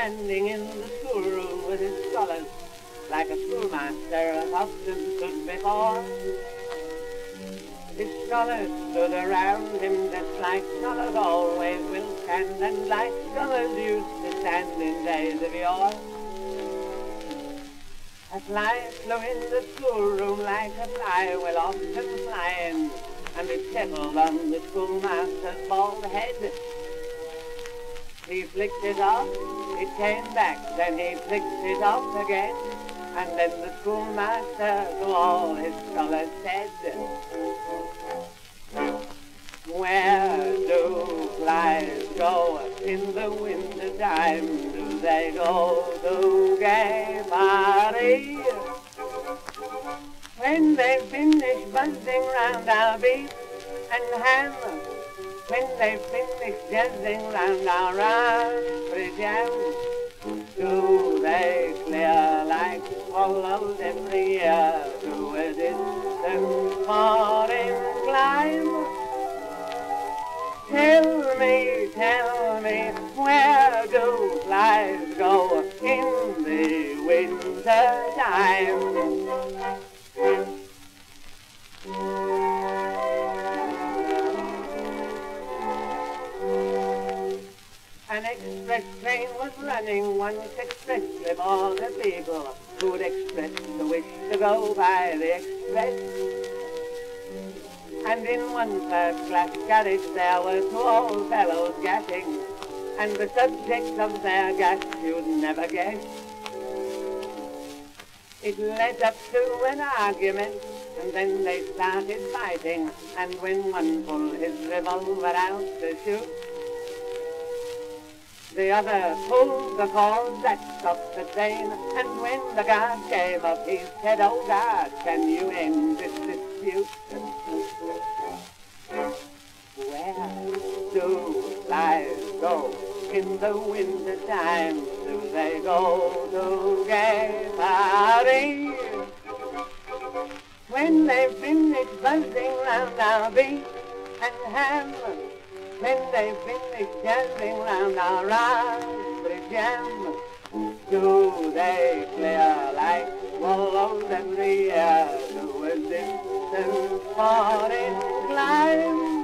standing in the schoolroom with his scholars, like a schoolmaster often stood before. His scholars stood around him just like scholars always will stand, and like scholars used to stand in days of yore. A fly flew in the schoolroom like a fly will often fly in, and it settled on the schoolmaster's bald head. He flicked it off, it came back, then he flicked it off again, and then the schoolmaster to all his scholars said, "Where do flies go in the winter time? Do they go to gay parties? When they finish buzzing round our beef and ham, when they finish jazzing round our raspberry jam, do they clear like swallows every year to a distant foreign clime? Tell me, where do flies go in the winter time?" An express train was running once expressly for the people who'd expressed the wish to go by the express. And in one first-class carriage there were two old fellows gassing, and the subject of their gas you'd never guess. It led up to an argument, and then they started fighting, and when one pulled his revolver out to shoot, the other pulled the cord that stopped the train, and when the guard came up he said, "Oh God, can you end this dispute?" Where do flies go in the winter time? Do they go to gay parties? When they finish buzzing round our beef and ham, when they finish jazzing round our raspberry jam, do they clear like swallows every year to a distant foreign clime?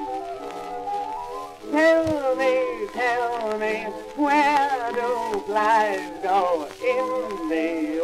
Tell me, where do flies go in the